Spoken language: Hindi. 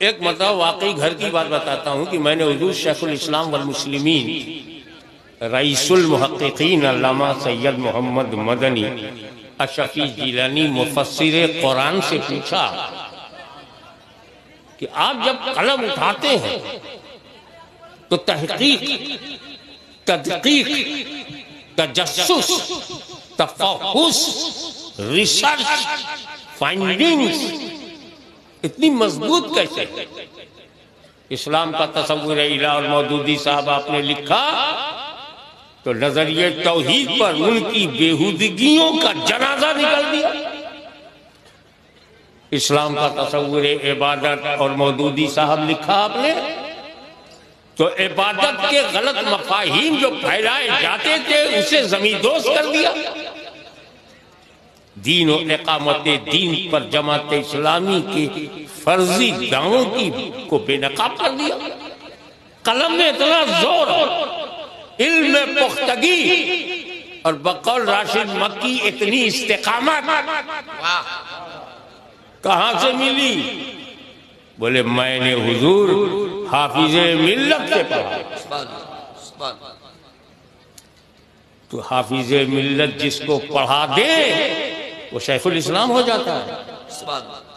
एक मतलब वाकई घर की बात बताता हूँ कि मैंने हुजूर शेखुल इस्लाम वल मुस्लिमीन रईसुल मुहक्किकीन अल्लामा सैयद मोहम्मद मदनी अशफी जिलानी मुफस्सिर कुरान से पूछा कि आप जब कलम उठाते हैं तो तहकीक, तदकीक, तजस्सुस, तफहुस, रिसर्च, फाइंडिंग्स इतनी मजबूत कैसे? इस्लाम का तसव्वुर इला और मौदूदी साहब आपने लिखा तो नजरिए तौहीद पर उनकी बेहुदगियों का जनाजा निकल दिया। इस्लाम का तसव्वुर इबादत और मौदूदी साहब लिखा आपने तो इबादत के गलत मफाहिम जो फैलाए जाते थे उसे जमींदोज कर दिया। दीन और इकामत दीन पर जमात इस्लामी के फर्जी दावों की को बेनकाब कर दिया। कलम में इतना जोर, इल्म में पुख्तगी और बकौल राशिद मक्की इतनी इस्तिकामत कहां से मिली? बोले मैंने हुजूर हाफिजे मिल्लत से पढ़ा। तो हाफिजे मिल्लत जिसको पढ़ा दे वो शेखुल इस्लाम हो जाता है।